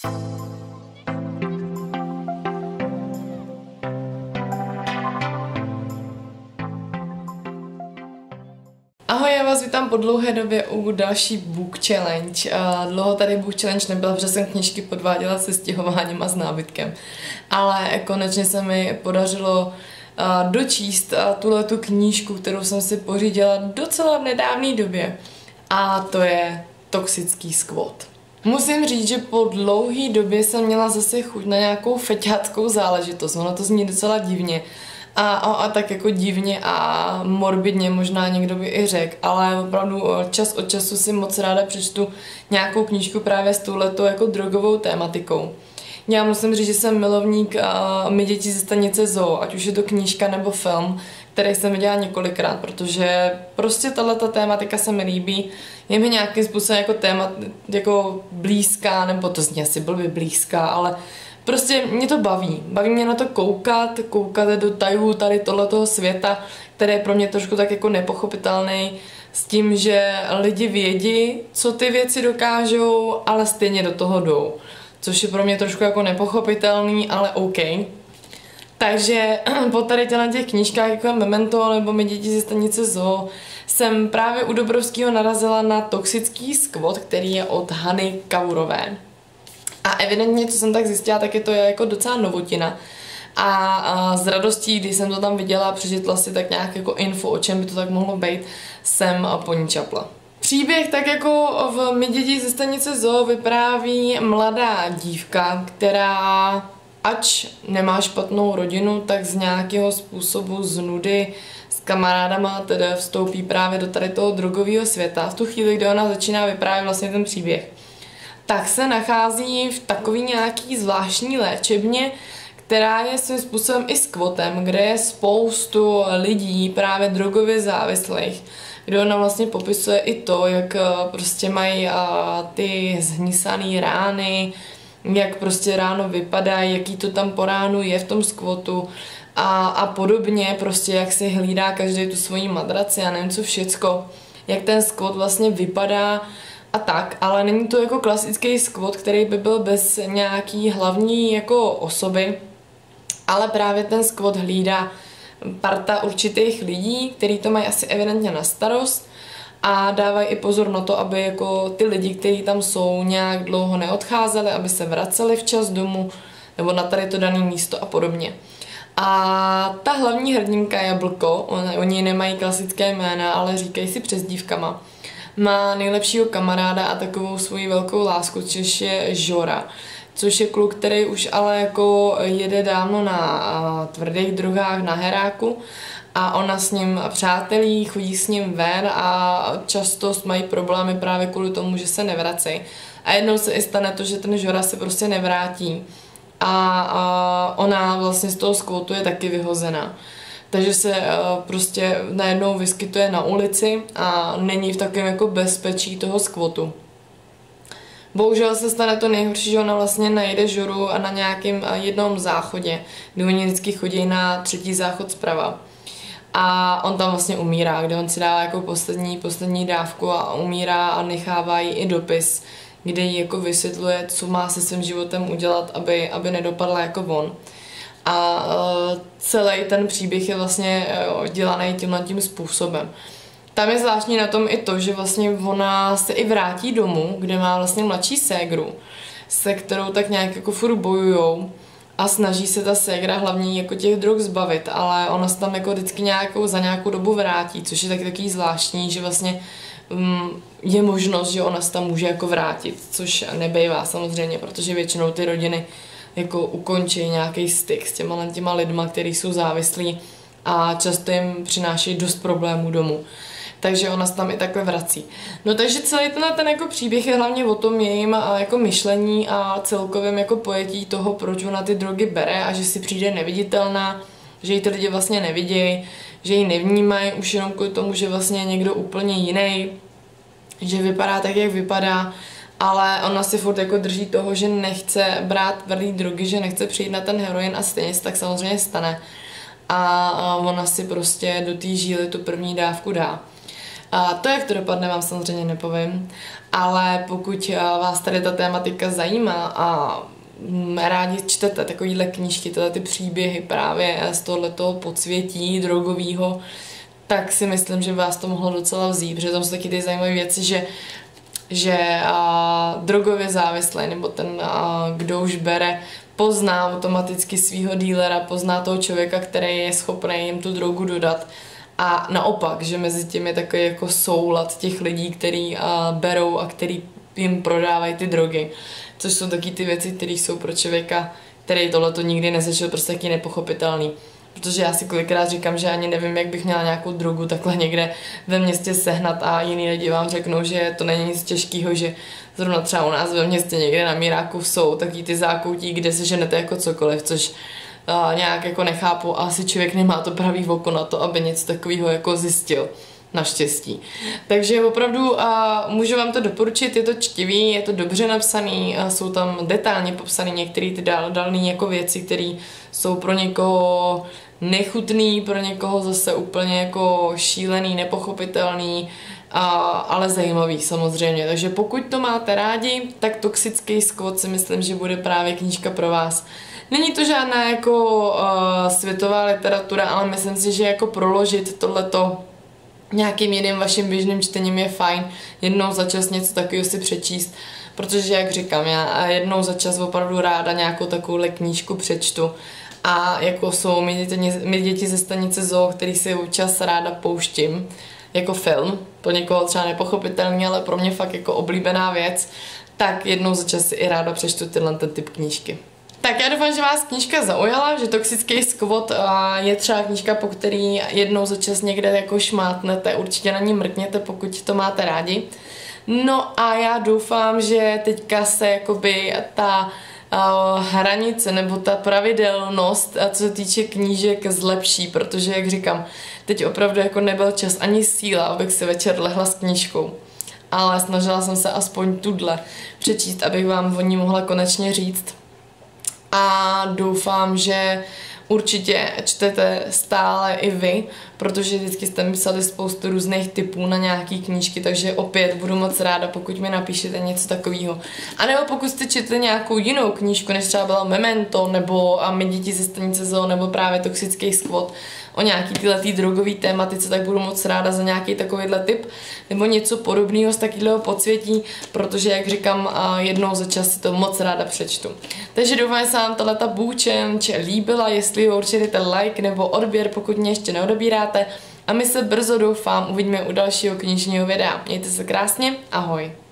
Ahoj, já vás vítám po dlouhé době u další book challenge. Dlouho tady book challenge nebyla, protože jsem knížky podváděla se stěhováním a s nábytkem. Ale konečně se mi podařilo dočíst tuhletu knížku, kterou jsem si pořídila docela v nedávné době. A to je Toxický skvot. Musím říct, že po dlouhé době jsem měla zase chuť na nějakou feťáckou záležitost. Ono to zní docela divně. A tak jako divně a morbidně možná někdo by i řekl, ale opravdu čas od času si moc ráda přečtu nějakou knížku právě s touhletou jako drogovou tématikou. Já musím říct, že jsem milovník My děti ze stanice Zoo, ať už je to knížka nebo film, který jsem viděla několikrát, protože prostě tato tématika se mi líbí, je mi nějakým způsobem jako téma jako blízká, nebo to zní asi blbě blízká, ale prostě mě to baví. Baví mě na to koukat do tajů tady tohletoho světa, který je pro mě trošku tak jako nepochopitelný, s tím, že lidi vědí, co ty věci dokážou, ale stejně do toho jdou. Což je pro mě trošku jako nepochopitelný, ale OK. Takže po tady těch knížkách jako Memento nebo My děti ze stanice Zoo jsem právě u Dobrovského narazila na Toxický skvot, který je od Hany Kaurové. A evidentně, co jsem tak zjistila, tak je to jako docela novotina. A s radostí, když jsem to tam viděla a přečetla si tak nějak jako info, o čem by to tak mohlo být, jsem po ní čapla. Příběh tak jako v My děti ze stanice Zoo vypráví mladá dívka, která ač nemá špatnou rodinu, tak z nějakého způsobu z nudy s kamarádama teda vstoupí právě do tady toho drogového světa. V tu chvíli, kdy ona začíná vyprávět vlastně ten příběh, tak se nachází v takový nějaký zvláštní léčebně, která je svým způsobem i skvotem, kde je spoustu lidí právě drogově závislých, kde ona vlastně popisuje i to, jak prostě mají ty zhnisané rány, jak prostě ráno vypadají, jaký to tam po ránu je v tom skvotu a podobně, prostě jak si hlídá každý tu svoji madraci a nevím co všecko, jak ten skvot vlastně vypadá a tak, ale není to jako klasický skvot, který by byl bez nějaký hlavní jako osoby, ale právě ten skvot hlídá parta určitých lidí, kteří to mají asi evidentně na starost a dávají i pozor na to, aby jako ty lidi, kteří tam jsou, nějak dlouho neodcházeli, aby se vraceli včas domů nebo na tady to dané místo a podobně. A ta hlavní hrdinka Jablko, oni nemají klasické jména, ale říkají si přezdívkama, má nejlepšího kamaráda a takovou svoji velkou lásku, což je Žora. Což je kluk, který už ale jako jede dávno na tvrdých drogách, na heráku a ona s ním přátelí, chodí s ním ven a často mají problémy právě kvůli tomu, že se nevrací. A jednou se i stane to, že ten Žora se prostě nevrátí a ona vlastně z toho skvotu je taky vyhozená. Takže se prostě najednou vyskytuje na ulici a není v takovém jako bezpečí toho skvotu. Bohužel se stane to nejhorší, že ona vlastně najde Žoru a na nějakém jednom záchodě, kdy oni vždycky chodí na třetí záchod zprava. A on tam vlastně umírá, kde on si dává jako poslední dávku a umírá a nechává jí i dopis, kde jí jako vysvětluje, co má se svým životem udělat, aby nedopadla jako on. A celý ten příběh je vlastně dělaný tímhletím způsobem. Tam je zvláštní na tom i to, že vlastně ona se i vrátí domů, kde má vlastně mladší ségru, se kterou tak nějak jako furt bojujou a snaží se ta ségra hlavně jako těch drog zbavit, ale ona se tam jako vždycky za nějakou dobu vrátí, což je taky zvláštní, že vlastně je možnost, že ona se tam může jako vrátit, což nebejvá samozřejmě, protože většinou ty rodiny jako ukončí nějaký styk s těma lidma, kteří jsou závislí a často jim přinášejí dost problémů domů. Takže ona se tam i takhle vrací. No takže celý ten jako příběh je hlavně o tom jejím jako myšlení a celkovém jako pojetí toho, proč ona ty drogy bere a že si přijde neviditelná, že ji ty lidi vlastně nevidějí, že ji nevnímají už jenom kvůli tomu, že vlastně je někdo úplně jiný, že vypadá tak, jak vypadá, ale ona si furt jako drží toho, že nechce brát tvrdý drogy, že nechce přijít na ten heroin a stejně se tak samozřejmě stane. A ona si prostě do té žíly tu první dávku dá. A to, jak to dopadne, vám samozřejmě nepovím, ale pokud vás tady ta tématika zajímá a rádi čtete takovýhle knížky, tyhle ty příběhy právě z tohoto podsvětí drogového, tak si myslím, že vás to mohlo docela vzít, protože tam jsou taky ty zajímavé věci, že drogově závislý nebo ten, kdo už bere, pozná automaticky svého dílera, pozná toho člověka, který je schopný jim tu drogu dodat. A naopak, že mezi tím je takový jako soulad těch lidí, který berou a který jim prodávají ty drogy. Což jsou taky ty věci, které jsou pro člověka, který tohleto nikdy nezažil, prostě taky nepochopitelný. Protože já si kolikrát říkám, že ani nevím, jak bych měla nějakou drogu takhle někde ve městě sehnat a jiní lidi vám řeknou, že to není nic těžkého, že zrovna třeba u nás ve městě někde na Míráku jsou taky ty zákoutí, kde se ženete jako cokoliv, což nějak jako nechápu a asi člověk nemá to pravý oko na to, aby něco takového jako zjistil. Naštěstí. Takže opravdu můžu vám to doporučit, je to čtivý, je to dobře napsaný, jsou tam detailně popsané některé ty další jako věci, které jsou pro někoho nechutný, pro někoho zase úplně jako šílený, nepochopitelný, ale zajímavý samozřejmě. Takže pokud to máte rádi, tak Toxický skvot si myslím, že bude právě knížka pro vás. Není to žádná jako světová literatura, ale myslím si, že jako proložit tohleto nějakým jiným vaším běžným čtením je fajn jednou za čas něco takového si přečíst, protože jak říkám, já jednou za čas opravdu ráda nějakou takovou knížku přečtu a jako jsou my děti ze stanice Zoo, který si občas ráda pouštím jako film, pro někoho třeba nepochopitelný, ale pro mě fakt jako oblíbená věc, tak jednou za čas si i ráda přečtu ten typ knížky. Tak já doufám, že vás knížka zaujala, že Toxický skvot je třeba knížka, po který jednou za čas někde jako šmátnete, určitě na ní mrkněte, pokud to máte rádi. No a já doufám, že teďka se jakoby ta hranice nebo ta pravidelnost, co se týče knížek, zlepší, protože jak říkám, teď opravdu jako nebyl čas ani síla, abych si večer lehla s knížkou. Ale snažila jsem se aspoň tudle přečíst, abych vám o ní mohla konečně říct. A doufám, že určitě čtete stále i vy, protože vždycky jste mi psali spoustu různých typů na nějaký knížky, takže opět budu moc ráda, pokud mi napíšete něco takového. A nebo pokud jste četli nějakou jinou knížku, než třeba byla Memento, nebo My děti ze stanice Zoo, nebo právě Toxický skvot, o nějaký tyhle drogový tématice, tak budu moc ráda za nějaký takovýhle tip, nebo něco podobného z takového podsvětí, protože, jak říkám, jednou za čas si to moc ráda přečtu. Takže doufám, že se vám tato book challenge líbila, jestli ho určitě dejte like nebo odběr, pokud mě ještě neodebíráte. A my se brzo, doufám, uvidíme u dalšího knižního videa. Mějte se krásně, ahoj!